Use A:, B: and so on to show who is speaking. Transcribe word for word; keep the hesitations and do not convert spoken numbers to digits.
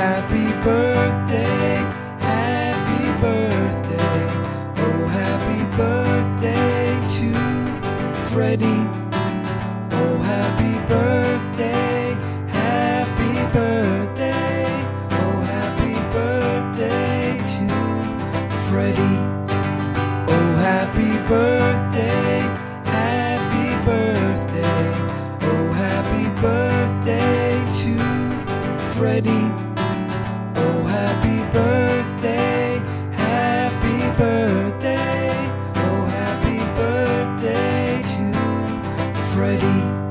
A: happy birthday, happy birthday, oh happy birthday to Freddie. Oh happy birthday, happy birthday, oh happy birthday to Freddie. Oh happy birthday, happy birthday, oh happy birthday to Freddie. Oh happy birthday, happy birthday, oh happy birthday to Freddie.